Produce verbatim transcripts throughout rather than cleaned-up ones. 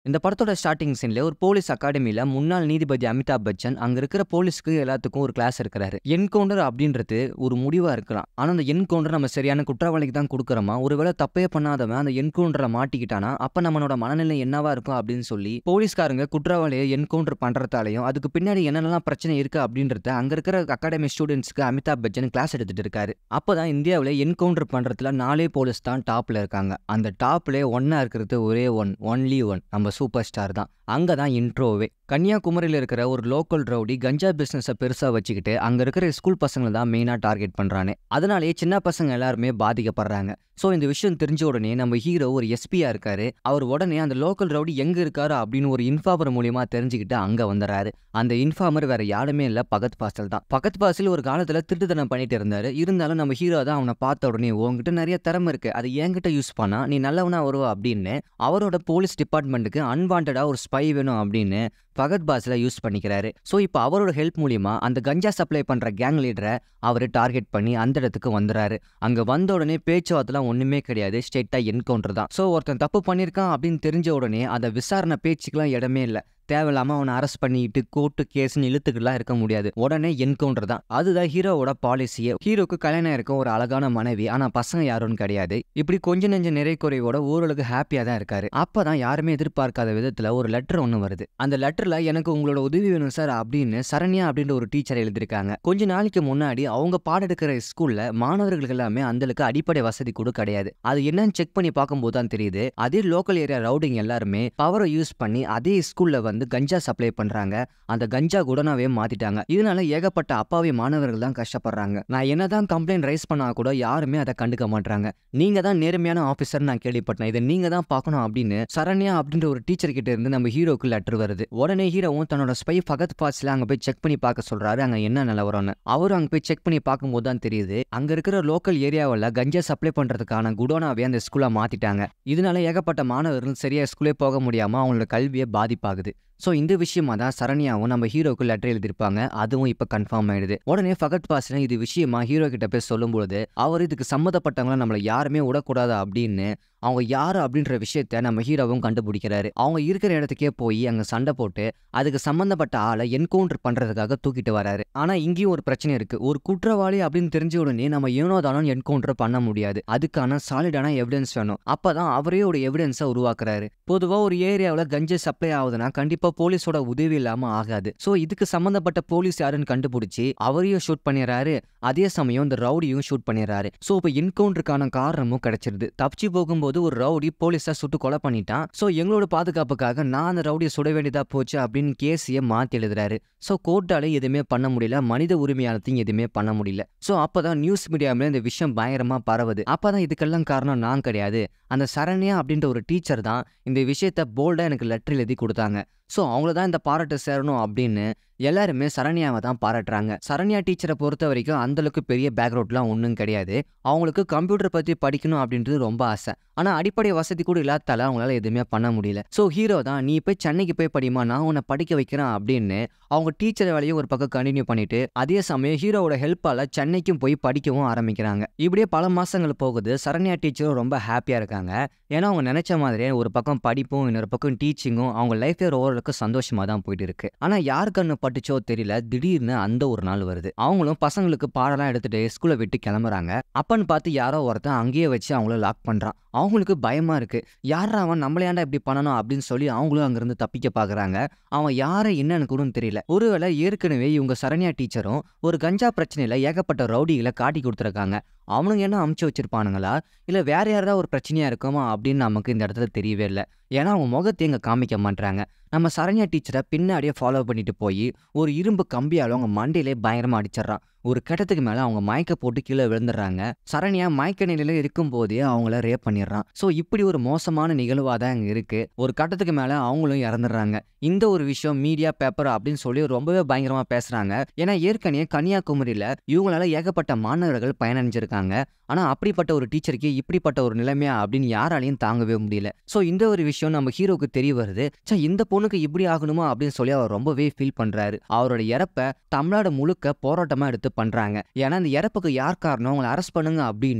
இந்த படத்தோட ஸ்டார்டிங் சீன்ல ஒரு போலீஸ் அகாடமில முன்னாள் நீதிபதி அமிதாப் பச்சன் அங்க இருக்கிற போலீஸ்க்கு எல்லாத்துக்கும் ஒரு கிளாஸ் இருக்கிறாரு. என்கவுண்டர் அப்படின்றது ஒரு முடிவா இருக்கலாம். ஆனா அந்த என்கவுண்டர் நம்ம சரியான குற்றவாளிக்கு தான் கொடுக்குறோமா, ஒருவேளை தப்பே பண்ணாதவன் அந்த என்கவுண்டர்ல மாட்டிக்கிட்டானா அப்ப நம்மளோட மனநிலை என்னவா இருக்கும் அப்படின்னு சொல்லி போலீஸ்காரங்க குற்றவாளியை என்கவுண்டர் பண்றதாலையும் அதுக்கு பின்னாடி என்னென்னலாம் பிரச்சனை இருக்கு அப்படின்றத அங்க இருக்கிற அகாடமி ஸ்டூடெண்ட்ஸ்க்கு அமிதாப் பச்சன் கிளாஸ் எடுத்துட்டு இருக்காரு. அப்பதான் இந்தியாவில என்கவுண்டர் பண்றதுல நாலே போலீஸ் தான் டாப்ல இருக்காங்க. அந்த டாப்ல ஒன்னா இருக்கிறது ஒரே ஒன் ஒன்லி ஒன் நம்ம சூப்பர் ஸ்டார் தான். அங்கதான் இன்ட்ரோவே. கன்னியாகுமரியில் இருக்கிற ஒரு லோக்கல் ரவுடி கஞ்சா பிசினஸ் பெருசா வச்சுக்கிட்டு அங்க இருக்கிற ஸ்கூல் பசங்களை தான் மெயினா டார்கெட் பண்றானே. அதனாலேயே சின்ன பசங்க எல்லாருமே பாதிக்கப்படுறாங்க. சோ இந்த விஷயம் தெரிஞ்ச உடனே நம்ம ஹீரோ ஒரு எஸ்பியா இருக்காரு. அவர் உடனே அந்த லோக்கல் ரவுடி எங்க இருக்காரு அப்படின்னு ஒரு இன்ஃபார்மர் மூலியமா தெரிஞ்சுக்கிட்டு அங்க வந்துறாரு. அந்த இன்ஃபார்மர் வேற யாருமே இல்ல, பகத் பாசில் தான். பகத் பாசில் ஒரு காலத்துல திருட்டுத்தனம் பண்ணிட்டு இருந்தாரு. இருந்தாலும் நம்ம ஹீரோ தான் அவனை பார்த்த உடனே உங்ககிட்ட நிறைய திறமை இருக்கு, அது என்கிட்ட யூஸ் பண்ணா நீ நல்லவனா வருவா அப்படின்னு அவரோட போலீஸ் டிபார்ட்மெண்ட்டுக்கு அன்வான்டா ஒரு ஸ்பை வேணும் அப்படின்னு பகத் பாஸ்ல யூஸ் பண்ணிக்கிறாரு. சோ இப்போ அவரோட ஹெல்ப் மூலியமா அந்த கஞ்சா சப்ளை பண்ற கேங் லீடரை அவரு டார்கெட் பண்ணி அந்த இடத்துக்கு வந்துறாரு. அங்க வந்த உடனே பேச்சுவார்த்தைலாம் ஒண்ணுமே கிடையாது, ஸ்ட்ரெயிட்டா என்கவுண்டர் தான். சோ ஒருத்தன் தப்பு பண்ணிருக்கான் அப்படின்னு தெரிஞ்ச உடனே அந்த விசாரணை பேச்சுக்கெல்லாம் இடமே இல்லை. தேவையில்லாம அவனை அரெஸ்ட் பண்ணிட்டு கோர்ட்டு கேஸ்ன்னு இழுத்துக்கலாம் இருக்க முடியாது. உடனே என்கவுண்டர் தான். அதுதான் ஹீரோவோட பாலிசியே. ஹீரோக்கு கல்யாணம் இருக்கும் ஒரு அழகான மனைவி, ஆனா பசங்க யாரும் கிடையாது. இப்படி கொஞ்ச நெஞ்ச நிறை குறைவோட ஓரளவுக்கு ஹாப்பியா தான் இருக்காரு. அப்பதான் யாருமே எதிர்பார்க்காத விதத்துல ஒரு லெட்டர் ஒண்ணு வருது. அந்த லெட்டர்ல எனக்கு உங்களோட உதவி வேணும் சார் அப்படின்னு சரண்யா அப்படின்ற ஒரு டீச்சர் எழுதிருக்காங்க. கொஞ்ச நாளைக்கு முன்னாடி அவங்க பாடம் எடுக்கிற ஸ்கூல்ல மாணவர்களுக்கு எல்லாமே அந்தளவுக்கு அடிப்படை வசதி கூட கிடையாது. அது என்னன்னு செக் பண்ணி பார்க்கும்போது தான் தெரியுது, அதே லோக்கல் ஏரியா ரவுடிங் எல்லாருமே பவரை யூஸ் பண்ணி அதே ஸ்கூல்ல வந்து கஞ்சா சப்ளை பண்றாங்க. அந்த கஞ்சா குடனாவே மாத்திட்டாங்க. இதனால ஏகப்பட்ட அப்பாவி மாணவர்கள் தான் கஷ்டப்படுறாங்க. நான் என்னதான் கம்ப்ளைண்ட் ரைஸ் பண்ணா கூட யாருமே அதை கண்டுக்க மாட்டாங்க. நீங்க தான் நேர்மையான ஆபீசர் நான் கேள்விப்பட்டேன், இதை நீங்க தான் பார்க்கணும் அப்படின்னு சரண்யா அப்படின்ற ஒரு டீச்சர் கிட்ட இருந்து நம்ம ஹீரோக்கு லெட்டர் வருது. உடனே ஹீரோவும் தன்னோட ஸ்பை ஃபகத் பாஸ்ல அங்க போய் செக் பண்ணி பார்க்க சொல்றாரு, அங்க என்ன நிலவரம்னு. அவரும் அங்க போய் செக் பண்ணி பார்க்கும்போது தான் தெரியுது, அங்க இருக்கிற லோக்கல் ஏரியாவில் கஞ்சா சப்ளை பண்றதுக்கான குடோனாவே அந்த ஸ்கூல்ல மாத்திட்டாங்க. இதனால ஏகப்பட்ட மாணவர்கள் சரியா ஸ்கூலே போக முடியாம அவங்களோட கல்வியை பாதிப்பாகுது. ஸோ இந்த விஷயமா தான் சரண்யாவும் நம்ம ஹீரோக்கு லெட்டர் எழுதியிருப்பாங்க. அதுவும் இப்போ கன்ஃபார்ம் ஆயிடுது. உடனே ஃபகத் பாஸ்ல இது விஷயமா ஹீரோ கிட்ட போய் சொல்லும்போது அவர் இதுக்கு சம்மந்தப்பட்டவங்கள நம்மளை யாருமே விடக்கூடாது அப்படின்னு அவங்க யாரு அப்படின்ற விஷயத்த நம்ம ஹீரோவும் கண்டுபிடிக்கிறாரு. அவங்க இருக்கிற இடத்துக்கே போய் அங்க சண்டை போட்டு அதுக்கு சம்பந்தப்பட்ட ஆளை என்கவுண்டர் பண்றதுக்காக தூக்கிட்டு வராரு. ஆனா இங்கேயும் ஒரு பிரச்சனை இருக்கு. ஒரு குற்றவாளி அப்படின்னு தெரிஞ்ச உடனே நம்ம ஏனோதானும் என்கவுண்டர் பண்ண முடியாது. அதுக்கான சாலிடான எவிடன்ஸ் வேணும். அப்பதான் அவரே ஒரு எவிடன்ஸை உருவாக்குறாரு. பொதுவா ஒரு ஏரியாவில் கஞ்சா சப்ளை ஆகுதுன்னா கண்டிப்பா போலீஸோட உதவி இல்லாம ஆகாது. சோ இதுக்கு சம்பந்தப்பட்ட போலீஸ் யாருன்னு கண்டுபிடிச்சு அவரையும் ஷூட் பண்ணிடுறாரு. அதே சமயம் இந்த ரவுடியும் ஷூட் பண்ணிடுறாரு. சோ இப்போ என்கவுண்டருக்கான காரணமும் கிடைச்சிருது. தப்பிச்சு போகும்போது ஒரு ரவுடி போலீஸா சுட்டு கொலை பண்ணிட்டான். சோ எங்களோட பாதுகாப்புக்காக நான் அந்த ரவுடியை சுட வேண்டியதா போச்சு அப்படின்னு கேஸையே மாத்தி எழுதுறாரு. சோ கோர்ட்டால எதுவுமே பண்ண முடியல, மனித உரிமையாளத்தையும் எதுவுமே பண்ண முடியல. சோ அப்பதான் நியூஸ் மீடியாவில இந்த விஷயம் பயங்கரமா பரவுது. அப்பதான் இதுக்கெல்லாம் காரணம் நான் கிடையாது, அந்த சரண்யா அப்படின்ற ஒரு டீச்சர் தான் இந்த விஷயத்த போல்டா எனக்கு லெட்டர் எழுதி கொடுத்தாங்க. ஸோ அவங்கள தான் இந்த பாராட்டு சேரணும் அப்படின்னு எல்லாருமே சரண்யாவை தான் பாராட்டுறாங்க. சரண்யா டீச்சரை பொறுத்த வரைக்கும் அந்தளவுக்கு பெரிய பேக்ரவுண்ட்லாம் ஒன்றும் கிடையாது. அவங்களுக்கு கம்ப்யூட்டர் பற்றி படிக்கணும் அப்படின்றது ரொம்ப ஆசை. ஆனால் அடிப்படை வசதி கூட இல்லாதால அவங்களால எதுவுமே பண்ண முடியல. ஸோ ஹீரோ தான் நீ போய் சென்னைக்கு போய் படிமா, நான் உன்னை படிக்க வைக்கிறேன் அப்படின்னு அவங்க டீச்சர் வேலையும் ஒரு பக்கம் கண்டினியூ பண்ணிட்டு அதே சமயம் ஹீரோவோட ஹெல்ப்பால சென்னைக்கும் போய் படிக்கவும் ஆரம்பிக்கிறாங்க. இப்படியே பல மாசங்கள் போகுது. சரண்யா டீச்சரும் ரொம்ப ஹாப்பியா இருக்காங்க. ஏன்னா அவங்க நினைச்ச மாதிரியே ஒரு பக்கம் படிப்பும் இன்னொரு பக்கம் டீச்சிங்கும் அவங்க லைஃப்ல ஓரளவுக்கு சந்தோஷமா தான் போயிட்டு இருக்கு. ஆனா யார் கண்ணு பட்டுச்சோ தெரியல, திடீர்னு அந்த ஒரு நாள் வருது. அவங்களும் பசங்களுக்கு பாடலாம் எடுத்துட்டு ஸ்கூலை விட்டு கிளம்புறாங்க. அப்பன்னு பார்த்து யாரோ ஒருத்தன் அங்கேயே வச்சு அவங்கள லாக் பண்றான். அவங்களுக்கு பயமா இருக்கு. யாரா அவன், நம்மள ஏன்டா இப்படி பண்ணணும் அப்படின்னு சொல்லி அவங்களும் அங்கிருந்து தப்பிக்க பாக்குறாங்க. அவன் யாரை என்னன்னு கூட தெரியல. ஒருவேளை ஏற்கனவே இவங்க சரண்யா டீச்சரும் ஒரு கஞ்சா பிரச்சனையில ஏகப்பட்ட ரவுடிகளை காட்டி கொடுத்துருக்காங்க. அவனுங்க என்ன அமுச்சு வச்சிருப்பானுங்களா இல்ல வேற யாராவது ஒரு பிரச்சனையா இருக்குமா அப்படின்னு நமக்கு இந்த இடத்துல தெரியவே இல்லை. ஏன்னா அவங்க முகத்தை எங்க காமிக்க மாட்டாங்க. நம்ம சரண்யா டீச்சரை பின்னாடியே ஃபாலோ பண்ணிட்டு போய் ஒரு இரும்பு கம்பியால அவங்க மண்டையிலே பயங்கரமா அடிச்சிடறான். ஒரு கட்டத்துக்கு மேல அவங்க மயக்க போட்டு கீழே விழுந்துடுறாங்க. சரண்யா மயக்க நிலையில இருக்கும் போதே அவங்கள ரேப் பண்ணிடுறான். சோ இப்படி ஒரு மோசமான நிகழ்வா தான் அங்க இருக்கு. ஒரு கட்டத்துக்கு மேல அவங்களும் இறந்துடுறாங்க. இந்த ஒரு விஷயம் மீடியா பேப்பர் அப்படின்னு சொல்லி ரொம்பவே பயங்கரமா பேசுறாங்க. ஏன்னா ஏற்கனவே கன்னியாகுமரியில இவங்களால ஏகப்பட்ட மாணவர்கள் பயனடைஞ்சிருக்காங்க. ஆனா அப்படிப்பட்ட ஒரு டீச்சருக்கு இப்படிப்பட்ட ஒரு நிலைமையா அப்படின்னு யாராலையும் தாங்கவே முடியல. சோ இந்த ஒரு விஷயம் நம்ம ஹீரோக்கு தெரிய வருது. சே இந்த பொண்ணுக்கு இப்படி ஆகணுமா அப்படின்னு சொல்லி அவர் ரொம்பவே ஃபீல் பண்றாரு. அவரோட இறப்ப தமிழ்நாடு முழுக்க போராட்டமா எடுத்து பண்றாங்க. ஏன்னா இந்த இறப்புக்கு யார் காரணம், அவங்களை அரெஸ்ட் பண்ணுங்க அப்படின்னு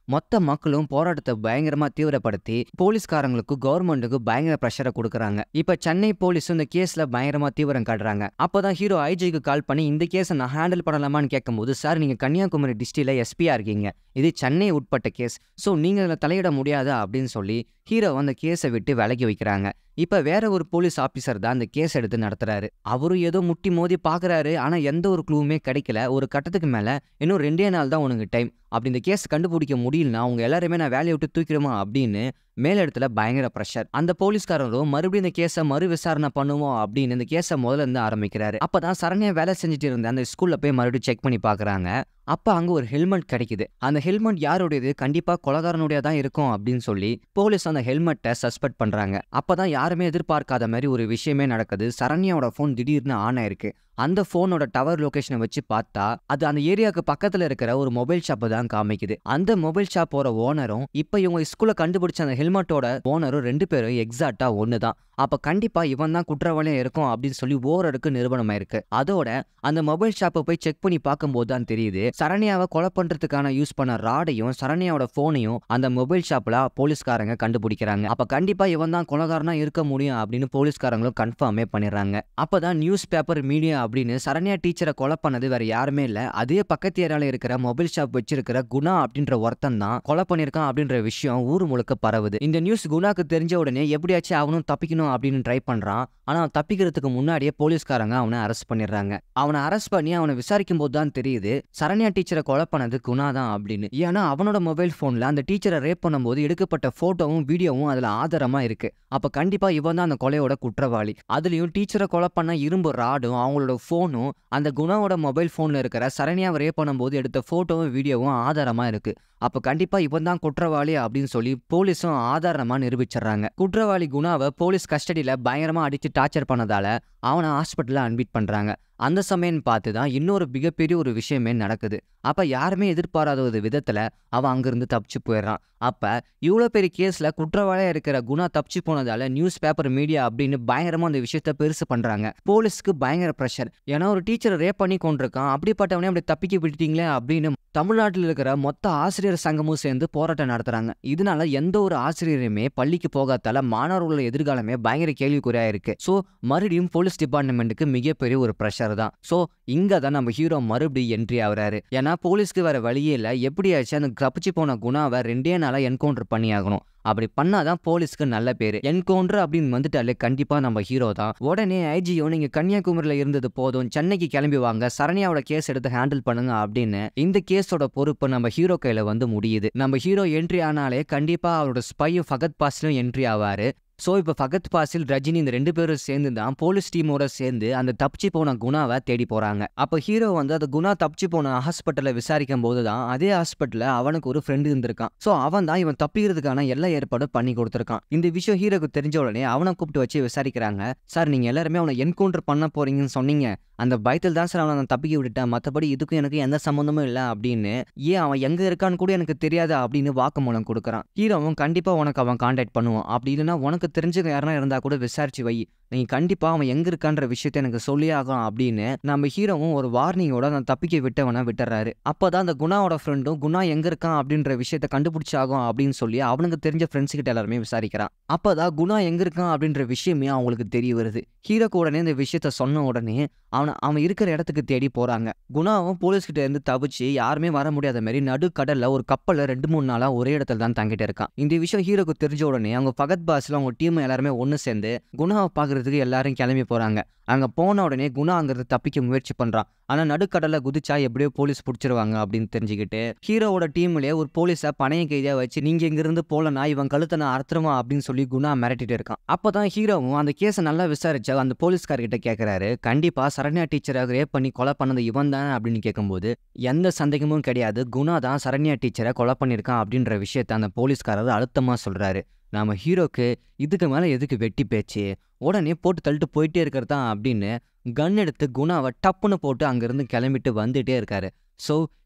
மொத்த மக்களும் போராட்டத்தை பயங்கரமா தீவிரப்படுத்தி போலீஸ்காரங்களுக்கு கவர்மெண்ட்டுக்கு பயங்கர பிரஷரை கொடுக்குறாங்க. இப்ப சென்னை போலீஸ் இந்த கேஸ்ல பயங்கரமா தீவிரம் காட்டுறாங்க. அப்பதான் ஹீரோ ஐஜிக்கு கால் பண்ணி இந்த கேஸை நான் ஹேண்டில் பண்ணலாமான்னு கேட்கும்போது, சார் நீங்க கன்னியாகுமரி டிஸ்ட்ரிக்ட்ல எஸ்பியா இருக்கீங்க, இது சென்னை உட்பட்ட கேஸ், ஸோ நீங்க அதில் தலையிட முடியாது அப்படின்னு சொல்லி ஹீரோ அந்த கேஸை விட்டு விலகி வைக்கிறாங்க. இப்ப வேற ஒரு போலீஸ் ஆபீசர் தான் அந்த கேஸ் எடுத்து நடத்துறாரு. அவரும் ஏதோ முட்டி மோதி பாக்குறாரு, ஆனா எந்த ஒரு க்ளூவுமே கிடைக்கல. ஒரு கட்டத்துக்கு மேல இன்னும் ரெண்டே நாள் தான் உனக்கு டைம், அப்படி இந்த கேஸ் கண்டுபிடிக்க முடியலனா அவங்க எல்லாருமே நான் வேலையை விட்டு தூக்கிடுமா அப்படின்னு மேலிடத்துல பயங்கர பிரஷர். அந்த போலீஸ்காரரும் மறுபடியும் இந்த கேஸை மறு விசாரணை பண்ணுவோம் அப்படின்னு இந்த கேஸை முதல்ல இருந்து ஆரம்பிக்கிறாரு. அப்பதான் சரண்யா வேலை செஞ்சுட்டு இருந்த அந்த ஸ்கூல்ல போய் மறுபடியும் செக் பண்ணி பாக்குறாங்க. அப்ப அங்க ஒரு ஹெல்மெட் கிடைக்குது. அந்த ஹெல்மெட் யாருடையது, கண்டிப்பா கொலகாரனுடைய தான் இருக்கும் அப்படின்னு சொல்லி போலீஸ் அந்த ஹெல்மெட்டை சஸ்பெக்ட் பண்றாங்க. அப்பதான் யாருமே எதிர்பார்க்காத மாதிரி ஒரு விஷயமே நடக்குது. சரண்யாவோட போன் திடீர்னு ஆன் ஆயிருக்கு. அந்த போனோட டவர் லொகேஷனை வச்சு பார்த்தா அது அந்த ஏரியாவுக்கு பக்கத்துல இருக்கிற ஒரு மொபைல் ஷாப்பை தான் காமிக்குது. அந்த மொபைல் ஷாப்போட ஓனரும் இப்ப இவங்க ஸ்கூல்ல கண்டுபிடிச்ச அந்த ஹெல்மெட்டோட ஓனரும் ரெண்டு பேரும் எக்ஸாக்டா ஒண்ணுதான். அப்ப கண்டிப்பா இவன் தான் குற்றவாளியா இருக்கும் அப்படின்னு சொல்லி ஓரடுக்கு நிரூபணமாயிருக்கு. அதோட அந்த மொபைல் ஷாப்பை போய் செக் பண்ணி பார்க்கும்போது தான் தெரியுது, சரண்யாவை கொலை பண்றதுக்கான யூஸ் பண்ண ராடையும் சரண்யாவோட போனையும் அந்த மொபைல் ஷாப்ல போலீஸ்காரங்க கண்டுபிடிக்கிறாங்க. அப்ப கண்டிப்பா இவன் தான் கொலைகாரனா இருக்க முடியும் அப்படின்னு போலீஸ்காரங்களும் கன்ஃபார்மே பண்ணிடுறாங்க. அப்பதான் நியூஸ் பேப்பர் மீடியா அப்படின்னு சரண்யா டீச்சரை கொலை பண்ணது வேற யாருமே இல்ல, அதே பக்கத்து ஏரியால இருக்கிற மொபைல் ஷாப் வச்சிருக்கிற குணா அப்படின்ற ஒருத்தன் தான் கொலை பண்ணிருக்கான் அப்படின்ற விஷயம் ஊர் முழுக்க பரவுது. இந்த நியூஸ் குணாக்கு தெரிஞ்ச உடனே எப்படியாச்சும் அவனும் தப்பிக்கணும் அப்படின்னு ட்ரை பண்றான். ஆனா தப்பிக்கிறதுக்கு முன்னாடியே போலீஸ்காரங்க அவனை அரெஸ்ட் பண்ணிடுறாங்க. அவனை அரெஸ்ட் பண்ணி அவனை விசாரிக்கும் போது தான் தெரியுது சரண்யா டீச்சரை கொலை பண்ணது குணா தான் அப்படின்னு. ஏன்னா அவனோட மொபைல் போன்ல அந்த டீச்சரை ரேப் பண்ணும்போது எடுக்கப்பட்ட போட்டோவும் வீடியோவும் அதுல ஆதாரமா இருக்கு. அப்ப கண்டிப்பா இவன் தான் அந்த கொலையோட குற்றவாளி. அதுலயும் டீச்சரை கொலை பண்ண இரும்பு ராடும் அவங்களோட போனும் அந்த குணாவோட மொபைல் போன்ல இருக்கிற சரண்யாவை ரேப் பண்ணும்போது எடுத்த போட்டோவும் வீடியோவும் ஆதாரமா இருக்கு. அப்ப கண்டிப்பா இவன் தான் குற்றவாளி அப்படின்னு சொல்லி போலீஸும் ஆதாரமா நிரூபிச்சிடறாங்க. குற்றவாளி குணாவை போலீஸ் கஸ்டடியில பயங்கரமா அடிச்சு டார்ச்சர் பண்ணதால அவனை ஹாஸ்பிட்டல்ல அட்மிட் பண்றாங்க. அந்த சமயம் பார்த்து தான் இன்னொரு மிகப்பெரிய ஒரு விஷயமே நடக்குது. அப்ப யாருமே எதிர்பாராத ஒரு விதத்துல அவன் அங்கிருந்து தப்பிச்சு போயிடுறான். அப்ப இவ்வளவு பெரிய கேஸ்ல குற்றவாளியா இருக்கிற குணா தப்பிச்சு போனதால நியூஸ் பேப்பர் மீடியா அப்படின்னு பயங்கரமா அந்த விஷயத்த பெருசு பண்றாங்க. போலீஸ்க்கு பயங்கர பிரஷர். ஏன்னா ஒரு டீச்சரை ரேப் பண்ணி கொண்டிருக்கான், அப்படிப்பட்டவனே அப்படி தப்பிக்க விட்டுட்டீங்களே அப்படின்னு தமிழ்நாட்டில் இருக்கிற மொத்த ஆசிரியர் சங்கமும் சேர்ந்து போராட்டம் நடத்துறாங்க. இதனால எந்த ஒரு ஆசிரியருமே பள்ளிக்கு போகாதால மாணவர்களோட எதிர்காலமே பயங்கர கேள்விக்குறியா இருக்கு. சோ மறுபடியும் போலீஸ் டிபார்ட்மெண்ட்டுக்கு மிகப்பெரிய ஒரு பிரஷர் தான். சோ இங்க தான் நம்ம ஹீரோ மறுபடியும் என்ட்ரி ஆகுறாரு. ஏன்னா போலீஸ்க்கு வேற வழியே இல்ல, எப்படியாச்சும் அந்த தப்பிச்சு போன குணாவை ரெண்டே நாளா என்கவுண்டர் பண்ணி ஆகணும். அப்படி பண்ணாதான் போலீஸ்க்கு நல்ல பேரு. என்கவுண்டர் அப்படின்னு வந்துட்டாலே கண்டிப்பா நம்ம ஹீரோ தான். உடனே ஐஜியோ நீங்க கன்னியாகுமரியில இருந்தது போதும், சென்னைக்கு கிளம்பி வாங்க, சரண்யாவோட கேஸ் எடுத்து ஹேண்டில் பண்ணுங்க அப்படின்னு இந்த கேஸோட பொறுப்பு நம்ம ஹீரோ கையில வந்து முடியுது. நம்ம ஹீரோ என்ட்ரி ஆனாலே கண்டிப்பா அவரோட ஸ்பையும் ஃபகத் பாசிலும் என்ட்ரி ஆவாரு. ஸோ இப்போ ஃபகத் பாசில், ரஜினி இந்த ரெண்டு பேரும் சேர்ந்து தான் போலீஸ் டீமோட சேர்ந்து அந்த தப்பிச்சு போன குணாவை தேடி போறாங்க. அப்போ ஹீரோ வந்து அந்த குணா தப்பிச்சு போன ஹாஸ்பிட்டலை விசாரிக்கும் போது தான் அதே ஹாஸ்பிட்டலில் அவனுக்கு ஒரு ஃப்ரெண்டு இருந்திருக்கான். ஸோ அவன் தான் இவன் தப்பிக்கிறதுக்கான எல்லா ஏற்பாடும் பண்ணி கொடுத்துருக்கான். இந்த விஷயம் ஹீரோக்கு தெரிஞ்ச உடனே அவனை கூப்பிட்டு வச்சு விசாரிக்கிறாங்க. சார் நீங்க எல்லாருமே அவனை என்கவுண்டர் பண்ண போறீங்கன்னு சொன்னீங்க, அந்த பயத்தில் தான் சார் அவனை நான் தப்பிக்க விட்டுட்டேன், மற்றபடி இதுக்கும் எனக்கு எந்த சம்மந்தமும் இல்லை அப்படின்னு. ஏன் அவன் எங்க இருக்கான்னு கூட எனக்கு தெரியாது அப்படின்னு வாக்குமூலம் கொடுக்குறான். ஹீரோவும் கண்டிப்பா உனக்கு அவன் கான்டாக்ட் பண்ணுவான், அப்படி இல்லைன்னா உனக்கு தெரிஞ்சவங்க யாரா இருந்தா கூட விசாரிச்சு வை, நீ கண்டிப்பா அவன் எங்க இருக்கான்ற விஷயத்த எனக்கு சொல்லி ஆகும் அப்படின்னு நம்ம ஹீரோவும் ஒரு வார்னிங்கோட நான் தப்பிக்க விட்டவனை விட்டுறாரு. அப்பதான் அந்த குணாவோட ஃப்ரெண்டும் குணா எங்க இருக்கான் அப்படின்ற விஷயத்த கண்டுபிடிச்சாகும் அப்படின்னு சொல்லி அவனுக்கு தெரிஞ்ச ஃப்ரெண்ட்ஸ் கிட்ட எல்லாருமே விசாரிக்கிறான். அப்பதான் குணா எங்க இருக்கான் அப்படின்ற விஷயமே அவங்களுக்கு தெரிய வருது. ஹீரோக்கு உடனே இந்த விஷயத்த சொன்ன உடனே அவனை அவன் இருக்கிற இடத்துக்கு தேடி போறாங்க. குணாவும் போலீஸ் கிட்ட இருந்து தப்பிச்சு யாருமே வர முடியாத மாதிரி நடு கடல்ல ஒரு கப்பல்ல ரெண்டு மூணு நாளா ஒரே இடத்துல தான் தங்கிட்டு இருக்கான். இந்த விஷயம் ஹீரோக்கு தெரிஞ்ச உடனே அவங்க ஃபகத் பாஸ்ல அவங்க டீம் எல்லாருமே ஒன்னு சேர்ந்து குணாவை பாக்குறதுக்கு எல்லாரும் கிளம்பி போறாங்க. அங்க போன உடனே குணா அங்கிருந்து தப்பிக்க முயற்சி பண்றான். ஆனா நடுக்கடல்ல குதிச்சா எப்படியோ போலீஸ் பிடிச்சிருவாங்க அப்படின்னு தெரிஞ்சுக்கிட்டு ஹீரோவோட டீம்லயே ஒரு போலீஸை பணைய கைதியா வச்சு நீங்க இங்க இருந்து போலனா இவன் கழுத்தை நான் அறுத்துருமா அப்படின்னு சொல்லி குணா மிரட்டிட்டு இருக்கான். அப்பதான் ஹீரோவும் அந்த கேஸை நல்லா விசாரிச்சா அந்த போலீஸ்கார்கிட்ட கேட்கிறாரு, கண்டிப்பா சரண்யா டீச்சரை ரேப் பண்ணி கொலை பண்ணது இவன் தான் அப்படின்னு கேட்கும்போது எந்த சந்தேகமும் கிடையாது, குணா தான் சரண்யா டீச்சரை கொலை பண்ணிருக்கான் அப்படின்ற விஷயத்த அந்த போலீஸ்காரர் அழுத்தமா சொல்றாரு. நாம ஹீரோக்கு இதுக்கு மேல எதுக்கு வெட்டி பேச்சு, உடனே போட்டு தள்ளிட்டு போயிட்டே இருக்கிறதா அப்படின்னு கன் எடுத்து குணாவை டப்புன்னு போட்டு அங்கிருந்து கிளம்பிட்டு வந்துட்டே இருக்காரு. ஸோ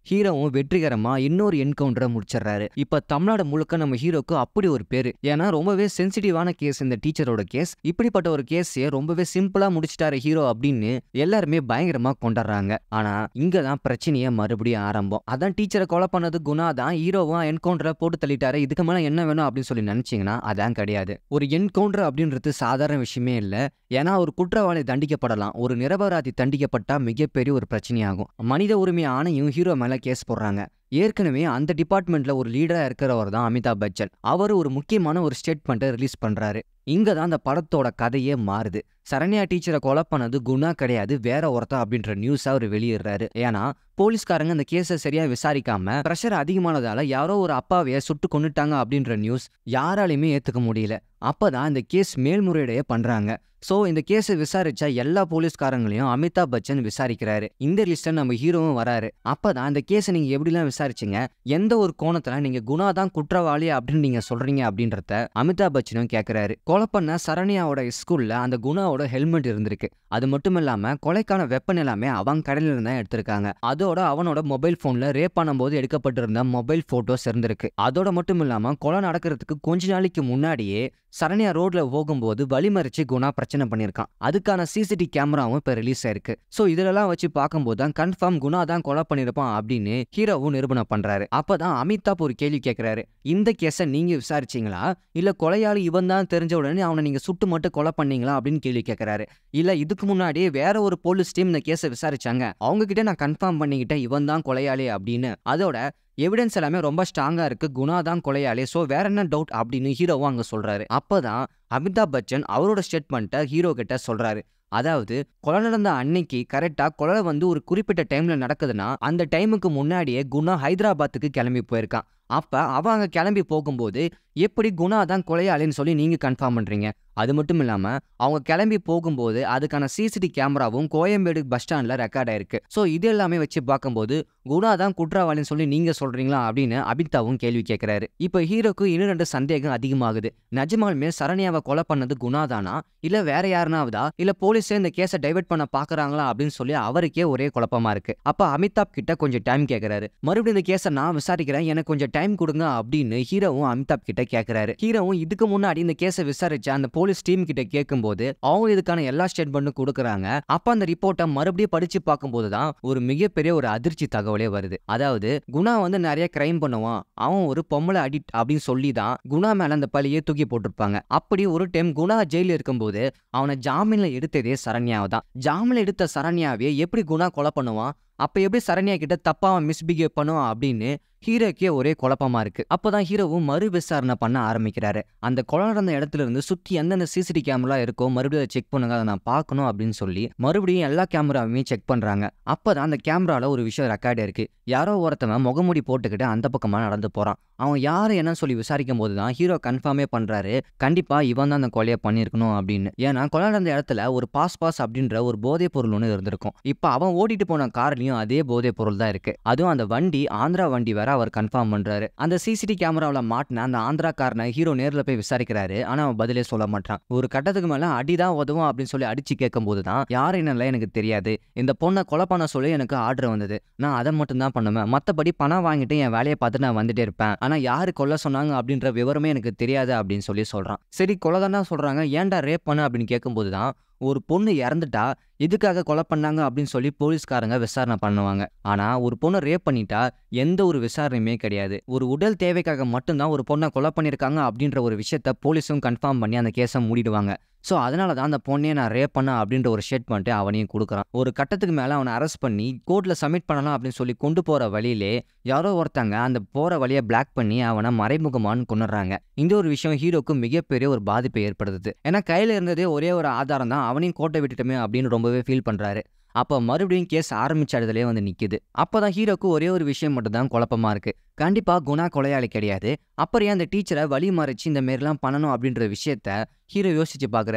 ஹீரோவும் வெற்றிகரமா இன்னொரு என்கவுண்டரை முடிச்சிடறாரு. இப்ப தமிழ்நாடு முழுக்க நம்ம ஹீரோக்கு அப்படி ஒரு பேரு. ஏன்னா ரொம்பவே சென்சிட்டிவான கேஸ் இந்த டீச்சரோட கேஸ். இப்படிப்பட்ட ஒரு கேஸையே ரொம்பவே சிம்பிளா முடிச்சிட்டாரு ஹீரோ அப்படின்னு எல்லாருமே பயங்கரமா கொண்டாடுறாங்க. ஆனா இங்கதான் பிரச்சனையே மறுபடியும் ஆரம்பம். அதான் டீச்சரை கொலை பண்ணது குணா தான், ஹீரோவும் என்கவுண்டரை போட்டு தள்ளிட்டாரு, இதுக்கு மேல என்ன வேணும் அப்படின்னு சொல்லி நினைச்சீங்கன்னா அதான் கிடையாது. ஒரு என்கவுண்டர் அப்படின்றது சாதாரண விஷயமே இல்ல. ஏன்னா ஒரு குற்றவாளி தண்டிக்கப்படலாம், ஒரு நிரபராதி தண்டிக்கப்பட்டா மிகப்பெரிய ஒரு பிரச்சனையாகும். மனித உரிமை ஆணையம் ஹீரோ மேல கேஸ் போடுறாங்க. ஏற்கனவே அந்த டிபார்ட்மெண்ட்ல ஒரு லீடரா இருக்கிறவர் தான் அமிதாப் பச்சன். அவர் ஒரு முக்கியமான ஒரு ஸ்டேட்மெண்ட்டை ரிலீஸ் பண்றாரு. இங்க தான் அந்த படத்தோட கதையே மாறுது. சரண்யா டீச்சரை கொலை பண்ணது குணா கிடையாது, வேற ஒருத்தன் அப்படின்ற நியூஸ் அவர் வெளியிடுறாரு. ஏன்னா போலீஸ்காரங்க அந்த கேஸை சரியா விசாரிக்காம பிரஷர் அதிகமானதால யாரோ ஒரு அப்பாவைய சுட்டு கொண்டுட்டாங்க அப்படின்ற நியூஸ் யாராலையுமே ஏத்துக்க முடியல. அப்பதான் இந்த கேஸ் மேல்முறையீடே பண்றாங்க. சோ இந்த கேஸை விசாரிச்சா எல்லா போலீஸ்காரங்களையும் அமிதாப் பச்சன் விசாரிக்கிறாரு. இந்த லிஸ்ட்ல நம்ம ஹீரோவும் வராரு. அப்பதான் இந்த கேஸை நீங்க எப்படிலாம் விசாரிச்சீங்க, எந்த ஒரு கோணத்துல நீங்க குணா தான் குற்றவாளி அப்படின்னு நீங்க சொல்றீங்க அப்படின்றத அமிதாப் பச்சனும் கேட்கிறாரு. கொலை பண்ண சரண்யாவோட ஸ்கூல்ல அந்த குணாவோட ஹெல்மெட் இருந்திருக்கு. அது மட்டும் இல்லாம கொலைக்கான வெப்பன் எல்லாமே அவங்க கடையில இருந்தா எடுத்திருக்காங்க. அதோட அவனோட மொபைல் போன்ல ரேப் பண்ணும்போது எடுக்கப்பட்டிருந்த மொபைல் போட்டோஸ் இருந்திருக்கு. அதோட மட்டும் இல்லாம கொலை நடக்கிறதுக்கு கொஞ்ச நாளைக்கு முன்னாடியே சரண்யா ரோட்ல போகும்போது வழிமறிச்சு குணா பிரச்சனை பண்ணிருக்கான். அதுக்கான சிசிடி கேமராவும் இப்ப ரிலீஸ் ஆயிருக்கு. சோ இதெல்லாம் வச்சு பார்க்கும்போது தான் கன்ஃபார்ம் குணா தான் கொலை பண்ணிருப்பான் அப்படின்னு ஹீரோவும் நிரூபணம் பண்றாரு. அப்பதான் அமிதாப் ஒரு கேள்வி கேட்கிறாரு, இந்த கேஸை நீங்க விசாரிச்சீங்களா, இல்ல கொலையாளி இவன் தான் தெரிஞ்ச உடனே அவனை நீங்க சுட்டு மட்டும் கொலை பண்ணீங்களா அப்படின்னு கேள்வி கேட்கிறாரு. இல்ல இதுக்கு முன்னாடி வேற ஒரு போலீஸ் டீம் இந்த கேஸை விசாரிச்சாங்க, அவங்க கிட்ட நான் கன்ஃபார்ம் பண்ணிக்கிட்டேன் இவன் தான் கொலையாளி அப்படின்னு. அதோட எவிடன்ஸ் எல்லாமே ரொம்ப ஸ்ட்ராங்கா இருக்கு, குணா தான் கொலையாளி, சோ வேற என்ன டவுட் அப்படின்னு ஹீரோவும் அங்க சொல்றாரு. அப்பதான் அமிதாப் பச்சன் அவரோட ஸ்டேட்மெண்ட்டை ஹீரோ கிட்ட சொல்றாரு. அதாவது கொலை நடந்த அன்னைக்கு கரெக்டா கொலை வந்து ஒரு குறிப்பிட்ட டைம்ல நடக்குதுன்னா அந்த டைமுக்கு முன்னாடியே குணா ஹைதராபாத்துக்கு கிளம்பி போயிருக்கான். அப்ப அவன் அங்க கிளம்பி போகும்போது எப்படி குணா தான் கொலையாளின்னு சொல்லி நீங்க கன்ஃபார்ம் பண்றீங்க? அது மட்டும் இல்லாம அவங்க கிளம்பி போகும்போது அதுக்கான சிசிடி கேமராவும் கோயம்பேடு பஸ் ஸ்டாண்ட்ல ரெக்கார்ட் ஆயிருக்கு. சோ இது எல்லாமே வச்சு பார்க்கும்போது குணா தான் குற்றவாளின்னு சொல்லி நீங்க சொல்றீங்களா அப்படின்னு அபிதாவும் கேள்வி கேட்கிறாரு. இப்ப ஹீரோக்கு இன்னும் ரெண்டு சந்தேகம் அதிகமாகுது. நிஜமாலுமே சரண்யாவை கொலை பண்ணது குணா தானா, இல்ல வேற யாருனாவதா, இல்ல போலீஸே இந்த கேஸை டைவர்ட் பண்ண பாக்குறாங்களா அப்படின்னு சொல்லி அவருக்கே ஒரே குழப்பமா இருக்கு. அப்ப அமிதாப் கிட்ட கொஞ்சம் டைம் கேட்கிறாரு. மறுபடியும் இந்த கேஸை நான் விசாரிக்கிறேன், எனக்கு கொஞ்சம் டைம் கொடுங்க அப்படின்னு ஹீரோவும் அமிதாப் கிட்ட கேட்கிறாரு. ஹீரோவும் இதுக்கு முன்னாடி இந்த கேஸை விசாரிச்ச அந்த போலீஸ் டீம் கிட்ட கேட்கும்போது அவங்க இதுக்கான எல்லா ஸ்டேட்மெண்ட்டும் கொடுக்குறாங்க. அப்ப அந்த ரிப்போர்ட்டை மறுபடியும் படிச்சு பார்க்கும்போது தான் ஒரு மிகப்பெரிய ஒரு அதிர்ச்சி தகவலே வருது. அதாவது குணா வந்து நிறைய கிரைம் பண்ணுவான், அவன் ஒரு பொம்பளை அடிக்ட் அப்படின்னு சொல்லி தான் குணா மேல அந்த பழியை தூக்கி போட்டிருப்பாங்க. அப்படி ஒரு டைம் குணா ஜெயில இருக்கும்போது அவனை ஜாமீன்ல எடுத்ததே சரண்யாவை தான். ஜாமீன்ல எடுத்த சரண்யாவே எப்படி குணா கொலை பண்ணுவான், அப்ப எப்படி சரண்யா கிட்ட தப்பா அவன் மிஸ்பிஹேவ் பண்ணுவான் அப்படின்னு ஹீரோக்கே ஒரே குழப்பமா இருக்கு. அப்பதான் ஹீரோவும் மறு விசாரணை பண்ண ஆரம்பிக்கிறாரு. அந்த கொலை நடந்த இடத்துல இருந்து சுத்தி எந்தெந்த சிசிடி கேமரா இருக்கோ மறுபடியும் அதை செக் பண்ணுங்க, அதை நான் பார்க்கணும் அப்படின்னு சொல்லி மறுபடியும் எல்லா கேமராவையும் செக் பண்றாங்க. அப்பதான் அந்த கேமரால ஒரு விஷயம் ரெக்கார்ட் இருக்கு. யாரோ ஒருத்தவன் முகமூடி போட்டுக்கிட்டு அந்த பக்கமா நடந்து போறான். அவன் யாரு என்ன சொல்லி விசாரிக்கும் போதுதான் ஹீரோ கன்ஃபார்மே பண்றாரு, கண்டிப்பா இவன் தான் அந்த கொலையை பண்ணிருக்கணும் அப்படின்னு. ஏன்னா கொலை நடந்த இடத்துல ஒரு பாஸ் பாஸ் அப்படின்ற ஒரு போதைப் பொருள் ஒன்று இருந்திருக்கும். இப்ப அவன் ஓட்டிட்டு போன கார்லயும் அதே போதைப் பொருள் தான் இருக்கு. அதுவும் அந்த வண்டி ஆந்திரா வண்டி வேற அவர் கன்ஃபார்ம் பண்றாரு. அந்த சிசிடி கேமராவில் மாட்டின அந்த ஆந்திராக்காரனை ஹீரோ நேரில் போய் விசாரிக்கிறாரு. ஆனா அவன் பதிலே சொல்ல மாட்டான். ஒரு கட்டத்துக்கு மேல அடிதான் உதவும் அப்படின்னு சொல்லி அடிச்சு கேட்கும் போதுதான் யாரு என்னல எனக்கு தெரியாது, இந்த பொண்ணை கொலை பண்ண சொல்லி எனக்கு ஆர்டர் வந்தது, நான் அதை மட்டும் தான் பண்ணுவேன், மத்தபடி பணம் வாங்கிட்டு என் வேலையை பார்த்து நான் வந்துட்டே இருப்பேன், ஆனா யாரு கொலை சொன்னாங்க அப்படின்ற விவரமே எனக்கு தெரியாது அப்படின்னு சொல்லி சொல்றான். சரி கொலை தானே சொல்றாங்க, ஏன்டா ரேப் பண்ண அப்படின்னு கேட்கும் போதுதான் ஒரு பொண்ணு இறந்துட்டா எதுக்காக கொலை பண்ணாங்க அப்படின்னு சொல்லி போலீஸ்காரங்க விசாரணை பண்ணுவாங்க. ஆனா ஒரு பொண்ணை ரேப் பண்ணிட்டா எந்த ஒரு விசாரணையுமே கிடையாது. ஒரு உடல் தேவைக்காக மட்டும்தான் ஒரு பொண்ணை கொலை பண்ணியிருக்காங்க அப்படின்ற ஒரு விஷயத்த போலீஸும் கன்ஃபார்ம் பண்ணி அந்த கேஸை மூடிடுவாங்க. ஸோ அதனால தான் அந்த பொண்ணையை நான் ரேப் பண்ண அப்படின்ற ஒரு ஸ்டேட்மெண்ட்டை அவனையும் கொடுக்குறான். ஒரு கட்டத்துக்கு மேலே அவனை அரெஸ்ட் பண்ணி கோர்ட்டில் சப்மிட் பண்ணலாம் அப்படின்னு சொல்லி கொண்டு போகிற வழியிலே யாரோ ஒருத்தங்க அந்த போகிற வழியை பிளாக் பண்ணி அவனை மறைமுகமானு கொண்டுறாங்க. இந்த ஒரு விஷயம் ஹீரோக்கு மிகப்பெரிய ஒரு பாதிப்பை ஏற்படுத்துது. ஏன்னா கையில் இருந்ததே ஒரே ஒரு ஆதாரம் தான், அவனையும் கோட்டை விட்டுட்டுமே அப்படின்னு ரொம்பவே ஃபீல் பண்ணுறாரு. அப்போ மறுபடியும் கேஸ் ஆரம்பிச்ச இடத்துலயே வந்து நிக்குது. அப்பதான் ஹீரோக்கு ஒரே ஒரு விஷயம் மட்டும் தான் குழப்பமா இருக்கு. கண்டிப்பா குணா கொலையாளி கிடையாது, அப்புறம் அந்த டீச்சரை வழி மறைச்சு இந்த மாரிலாம் பண்ணணும் அப்படின்ற விஷயத்த ஹீரோ யோசிச்சு பாக்குறாரு.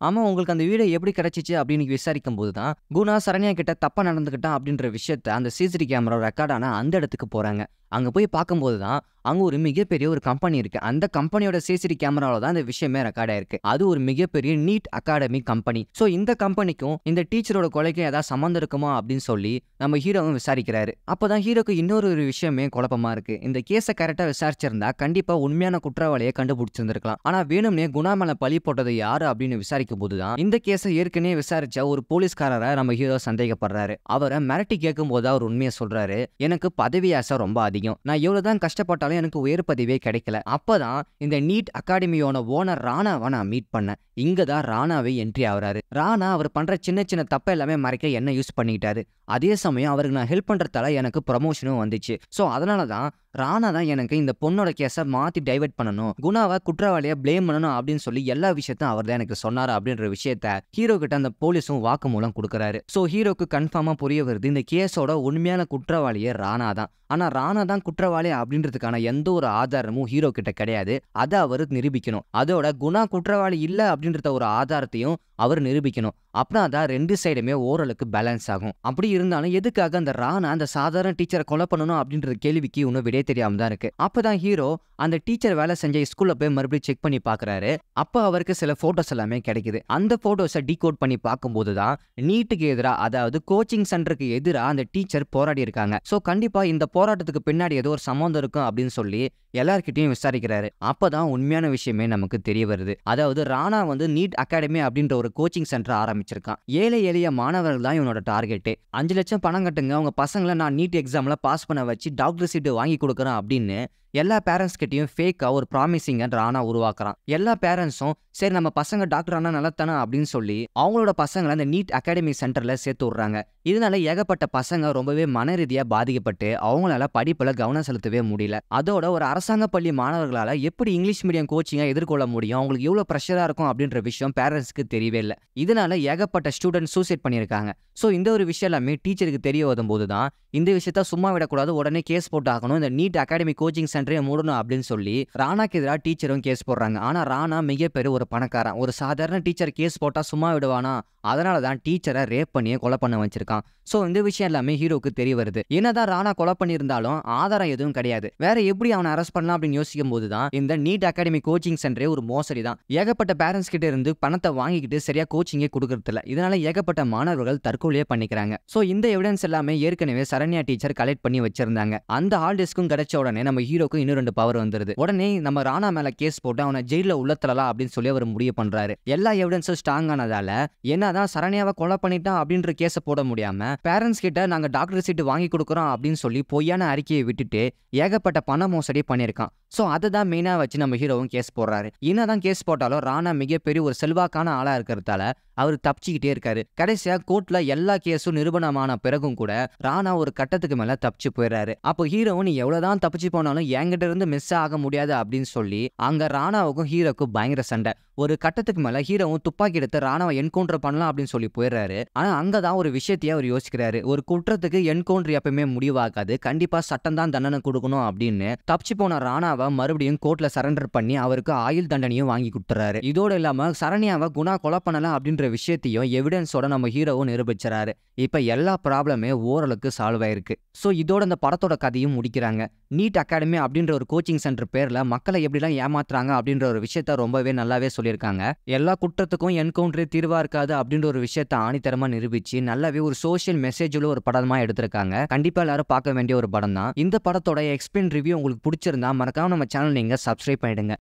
ஆமா உங்களுக்கு அந்த வீடியோ எப்படி கிடைச்சிச்சு அப்படின்னு விசாரிக்கும் போதுதான் குணா சரண்யா கிட்ட தப்பா நடந்துக்கிட்டான் அப்படின்ற விஷயத்த அந்த சிசிடிவி கேமரா ரெக்கார்ட் ஆன அந்த இடத்துக்கு போறாங்க. அங்க போய் பார்க்கும்போது தான் அங்க ஒரு மிகப்பெரிய ஒரு கம்பெனி இருக்கு. அந்த கம்பெனியோட சிசிடிவி கேமரால தான் இந்த விஷயமே ரெக்கார்ட் ஆயிருக்கு. அது ஒரு மிகப்பெரிய நீட் அகாடமி கம்பெனி. சோ இந்த கம்பெனிக்கும் இந்த டீச்சரோட கொலைக்கும் ஏதாவது சம்பந்தம் இருக்குமா அப்படின்னு சொல்லி நம்ம ஹீரோவும் விசாரிக்கிறாரு. அப்பதான் ஹீரோக்கு இன்னொரு ஒரு விஷயமே குழப்பமா இருக்கு. இந்த கேஸை கரெக்டா விசாரிச்சிருந்தா கண்டிப்பா உண்மையான குற்றவாளியை கண்டுபிடிச்சிருந்திருக்கலாம். ஆனா வேணும்னே குணா மேல பழி போட்டது யாரு அப்படின்னு விசாரிக்கும் போதுதான் இந்த கேஸை ஏற்கனவே விசாரிச்ச ஒரு போலீஸ்காரரை நம்ம ஹீரோ சந்தேகப்படுறாரு. அவரை மிரட்டி கேட்கும் போது அவர் உண்மையை சொல்றாரு. எனக்கு பதவி ஆசை ரொம்ப அதிகம். நான் எவ்வளவுதான் கஷ்டப்பட்டாலும் எனக்கு உயர் பதவியே கிடைக்கல. அப்பதான் இந்த நீட் அகாடமியோட ஓனர் ராணாவை நான் மீட் பண்ணேன். இங்கதான் ராணாவே என்ட்ரி ஆகுறாரு. ராணா அவர் பண்ற சின்ன சின்ன தப்ப எல்லாமே மறைக்க என்ன யூஸ் பண்ணிக்கிட்டாரு. அதே சமயம் அவருக்கு நான் ஹெல்ப் பண்றதால எனக்கு ப்ரமோஷனும் வந்துச்சு. சோ அதனாலதான் ராணா தான் எனக்கு இந்த பொண்ணோட கேஸை மாத்தி டைவர்ட் பண்ணணும், குணாவை குற்றவாளியை பிளேம் பண்ணணும் அப்படின்னு சொல்லி எல்லா விஷயத்தையும் அவர் தான் எனக்கு சொன்னாரு அப்படின்ற விஷயத்த ஹீரோ கிட்ட அந்த போலீஸும் வாக்கு மூலம் கொடுக்குறாரு. சோ ஹீரோக்கு கன்ஃபார்மா புரிய வருது இந்த கேஸோட உண்மையான குற்றவாளியே ராணா தான். ஆனா ராணா தான் குற்றவாளி அப்படின்றதுக்கான எந்த ஒரு ஆதாரமும் ஹீரோ கிட்ட கிடையாது. அதை அவர் நிரூபிக்கணும். அதோட குணா குற்றவாளி இல்ல அப்படின்றத ஒரு ஆதாரத்தையும் அவர் நிரூபிக்கணும். அப்புறம் அதான் ரெண்டு சைடுமே ஓரளவுக்கு பேலன்ஸ் ஆகும். அப்படி இருந்தாலும் எதுக்காக அந்த ராணா அந்த சாதாரண டீச்சரை கொலை பண்ணணும் அப்படின்ற கேள்விக்கு இன்னும் விடை தெரியாம தான் இருக்கு. அப்பதான் ஹீரோ அந்த டீச்சர் வேலை செஞ்ச ஸ்கூல்ல போய் மறுபடியும் செக் பண்ணி பாக்குறாரு. அப்ப அவருக்கு சில போட்டோஸ் எல்லாமே கிடைக்குது. அந்த போட்டோஸை டீகோட் பண்ணி பார்க்கும்போதுதான் நீட்டுக்கு எதிராக, அதாவது கோச்சிங் சென்டருக்கு எதிராக அந்த டீச்சர் போராடி இருக்காங்க. சோ கண்டிப்பா இந்த போராட்டத்துக்கு பின்னாடி ஏதோ ஒரு சம்பந்தம் இருக்கும் அப்படின்னு சொல்லி எல்லார்கிட்டையும் விசாரிக்கிறாரு. அப்பதான் உண்மையான விஷயமே நமக்கு தெரிய வருது. அதாவது ராணா வந்து நீட் அகாடமி அப்படின்ற ஒரு கோச்சிங் சென்டர் ஆரம்பிச்சிருக்கான். ஏழை எளிய மாணவர்கள் தான் இவனோட டார்கெட். அஞ்சு லட்சம் பணம் கட்டுங்க, உங்க பசங்களை நான் நீட் எக்ஸாம்ல பாஸ் பண்ண வச்சு டாக்டர் சீட்டு வாங்கி கொடுக்குறேன் அப்படின்னு எல்லா பேரண்ட்ஸ் கிட்டையும் ஃபேக்கா ஒரு ப்ராமிசிங்க ராணா உருவாக்குறான். எல்லா பேரண்ட்ஸும் சரி நம்ம பசங்க டாக்டர் ஆனா நல்லத்தானே அப்படின்னு சொல்லி அவங்களோட பசங்களை அந்த நீட் அகாடமி சென்டர்ல சேர்த்து விடுறாங்க. இதனால ஏகப்பட்ட பசங்க ரொம்பவே மன ரீதியா பாதிக்கப்பட்டு அவங்களால படிப்புல கவனம் செலுத்தவே முடியல. அதோட ஒரு அரசாங்க பள்ளி மாணவர்களால எப்படி இங்கிலீஷ் மீடியம் கோச்சிங்கை எதிர்கொள்ள முடியும், அவங்களுக்கு எவ்வளவு ப்ரெஷரா இருக்கும் அப்படின்ற விஷயம் பேரண்ட்ஸ்க்கு தெரியவே இல்லை. இதனால ஏகப்பட்ட ஸ்டூடெண்ட் சூசைட் பண்ணியிருக்காங்க. ஸோ இந்த ஒரு விஷயம் எல்லாமே டீச்சருக்கு தெரிய வரும் போதுதான் இந்த விஷயத்த சும்மா விடக்கூடாது, உடனே கேஸ் போட்டு ஆகணும், இந்த நீட் அகாடமி கோச்சிங் சென்டரே மூடணும் அப்படின்னு சொல்லி ராணாக்கு எதிராக டீச்சரும் கேஸ் போடுறாங்க. ஆனா ராணா மிகப்பெரிய ஒரு பணக்காரன். ஒரு சாதாரண டீச்சர் கேஸ் போட்டா சும்மா விடுவானா? அதனாலதான் டீச்சரை ரேப் பண்ணியே கொலை பண்ண வச்சிருக்கான். சோ இந்த விஷயம் எல்லாமே ஹீரோக்கு தெரிய வருது. என்னதான் ராணா கொலை பண்ணியிருந்தாலும் ஆதாரம் எதுவும் கிடையாது. வேற எப்படி அவனை அரெஸ்ட் பண்ணலாம் அப்படின்னு யோசிக்கும் போதுதான் இந்த நீட் அகாடமி கோச்சிங் சென்டரே ஒரு மோசடி தான். ஏகப்பட்ட பேரண்ட்ஸ் கிட்ட இருந்து பணத்தை வாங்கிக்கிட்டு சரியா கோச்சிங்கே கொடுக்கறது இல்ல. இதனால ஏகப்பட்ட மாணவர்கள் தற்கொலையே பண்ணிக்கிறாங்க. சோ இந்த எவிடன்ஸ் எல்லாமே ஏற்கனவே சரண்யா டீச்சர் கலெக்ட் பண்ணி வச்சிருந்தாங்க. அந்த ஹார்ட் டிஸ்க்கும் கிடைச்ச உடனே நம்ம ஹீரோக்கு இன்னும் ரெண்டு பவர் வந்துருது. உடனே நம்ம ராணா மேல கேஸ் போட்டு அவனை ஜெயில உள்ளத்தலாம் அப்படின்னு சொல்லி அவர் முடிவு பண்றாரு. எல்லா எவிடன்ஸும் ஸ்ட்ராங் ஆனதால என்னதான் சரண்யாவை கொலை பண்ணிட்டான் அப்படின்ற கேஸை போட முடியாம பேரண்ட்ஸ் கிட்ட நாங்க டாக்டர் சீட்டு வாங்கி கொடுக்குறோம் அப்படின்னு சொல்லி பொய்யான அறிக்கையை விட்டுட்டு ஏகப்பட்ட பண மோசடி பண்ணியிருக்கான். சோ அதை தான் மெயினா வச்சு நம்ம ஹீரோவும் கேஸ் போடுறாரு. என்னதான் கேஸ் போட்டாலும் ராணா மிகப்பெரிய ஒரு செல்வாக்கான ஆளா இருக்கிறதால அவர் தப்பிச்சுக்கிட்டே இருக்காரு. கடைசியா கோர்ட்ல எல்லா கேஸும் நிரூபணமான பிறகும் கூட ராணா ஒரு கட்டத்துக்கு மேல தப்பிச்சு போயிடுறாரு. அப்போ ஹீரோவும் நீ எவ்வளவுதான் தப்பிச்சு போனாலும் என்கிட்ட இருந்து மிஸ் ஆக முடியாது அப்படின்னு சொல்லி அங்க ராணாவுக்கும் ஹீரோக்கும் பயங்கர சண்டை. ஒரு கட்டத்துக்கு மேல ஹீரோவும் துப்பாக்கி எடுத்து ராணாவை என்கவுண்டர் பண்ணலாம் அப்படின்னு சொல்லி போயிடுறாரு. ஆனா அங்கதான் ஒரு விஷயத்தையே அவர் யோசிக்கிறாரு. ஒரு குற்றத்துக்கு என்கவுண்டர் எப்பவுமே முடிவாகாது, கண்டிப்பா சட்டம் தான் தண்டனை கொடுக்கணும் அப்படின்னு தப்பிச்சு போன ராணாவை மறுபடியும் கோர்ட்ல சரண்டர் பண்ணி அவருக்கு ஆயுள் தண்டனையும் வாங்கி கொடுத்துறாரு. இதோட இல்லாம சரண்யாவை குணா கொலை பண்ணலாம் அப்படின்ற விஷயத்தையும் எவிடன்ஸோட நம்ம ஹீரோவும் நிரூபிச்சாரு. இப்ப எல்லா ப்ராப்ளமே ஓரளவுக்கு சால்வ் ஆயிருக்கு. சோ இதோட இந்த படத்தோட கதையும் முடிக்கிறாங்க. நீட் அகாடமி அப்படின்ற ஒரு கோச்சிங் சென்டர் பேர்ல மக்களை எப்படிலாம் ஏமாத்துறாங்க அப்படின்ற ஒரு விஷயத்த ரொம்பவே நல்லாவே சொல்லியிருக்காங்க. எல்லா குற்றத்துக்கும் என்கவுண்டரே தீர்வா இருக்காது அப்படின்ற ஒரு விஷயத்த ஆணித்தரமா நிரூபிச்சு நல்லாவே ஒரு சோசியல் மெசேஜ் உள்ள ஒரு படமா எடுத்திருக்காங்க. கண்டிப்பா எல்லாரும் பார்க்க வேண்டிய ஒரு படம் தான். இந்த படத்தோட எக்ஸ்பிளைன் ரிவ்யூ உங்களுக்கு பிடிச்சிருந்தா மறக்காம நம்ம சேனல் நீங்க சப்ஸ்கிரைப் பண்ணிடுங்க.